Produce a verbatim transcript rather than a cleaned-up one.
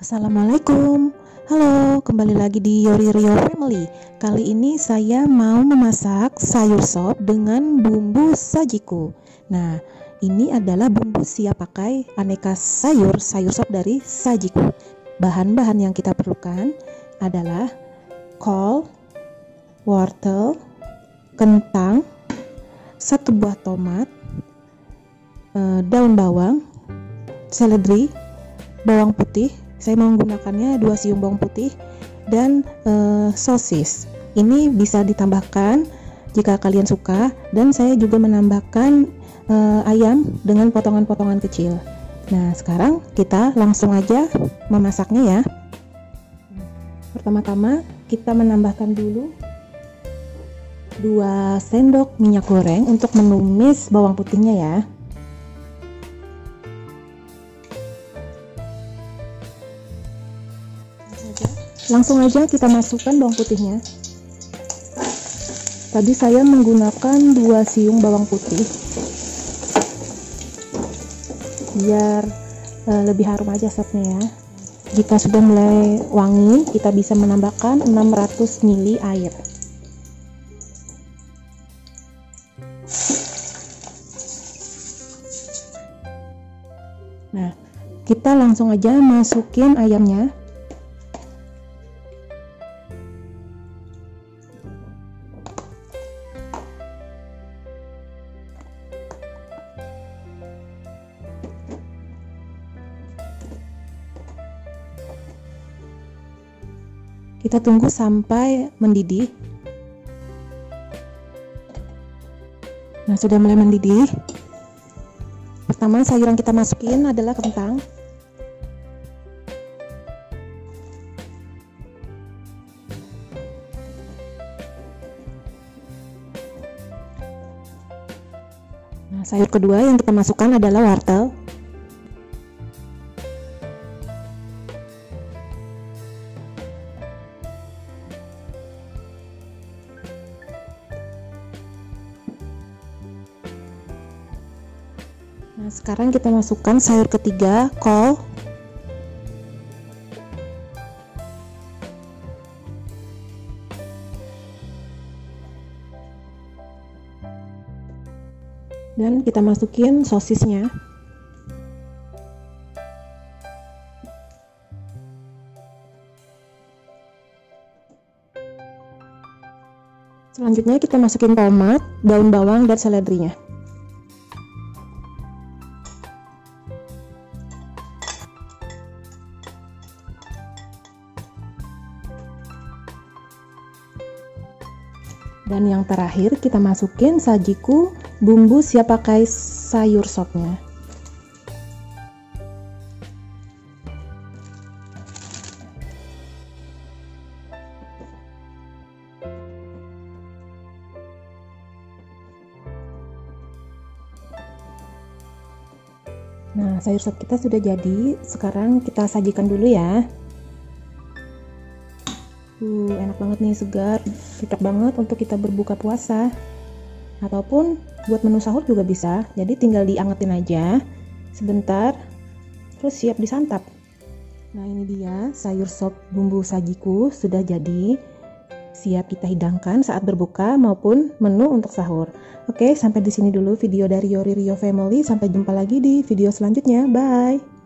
Assalamualaikum. Halo, kembali lagi di Yori Rio Family. Kali ini saya mau memasak sayur sop dengan bumbu sajiku. Nah, ini adalah bumbu siap pakai aneka sayur sayur sop dari sajiku. Bahan-bahan yang kita perlukan adalah kol, wortel, kentang, satu buah tomat, daun bawang, seledri, bawang putih. Saya menggunakannya dua siung bawang putih dan e, sosis. Ini bisa ditambahkan jika kalian suka, dan saya juga menambahkan e, ayam dengan potongan-potongan kecil. Nah, sekarang kita langsung aja memasaknya ya. Pertama-tama kita menambahkan dulu dua sendok minyak goreng untuk menumis bawang putihnya ya. Langsung aja kita masukkan bawang putihnya. Tadi saya menggunakan dua siung bawang putih biar e, lebih harum aja sopnya ya. Jika sudah mulai wangi, kita bisa menambahkan enam ratus mililiter air. Nah, kita langsung aja masukin ayamnya. Kita tunggu sampai mendidih. Nah, sudah mulai mendidih. Pertama sayur yang kita masukin adalah kentang. Nah, sayur kedua yang kita masukkan adalah wortel. Nah, sekarang kita masukkan sayur ketiga, kol. Dan kita masukin sosisnya. Selanjutnya kita masukin tomat, daun bawang, dan seledrinya. Dan yang terakhir kita masukin sajiku bumbu siap pakai sayur sopnya. Nah, sayur sop kita sudah jadi. Sekarang kita sajikan dulu ya. Uh, enak banget nih, segar, cocok banget untuk kita berbuka puasa ataupun buat menu sahur juga bisa. Jadi tinggal diangetin aja sebentar, terus siap disantap. Nah, ini dia sayur sop bumbu sajiku sudah jadi, siap kita hidangkan saat berbuka maupun menu untuk sahur. Oke, sampai di sini dulu video dari Yori Rio Family. Sampai jumpa lagi di video selanjutnya. Bye.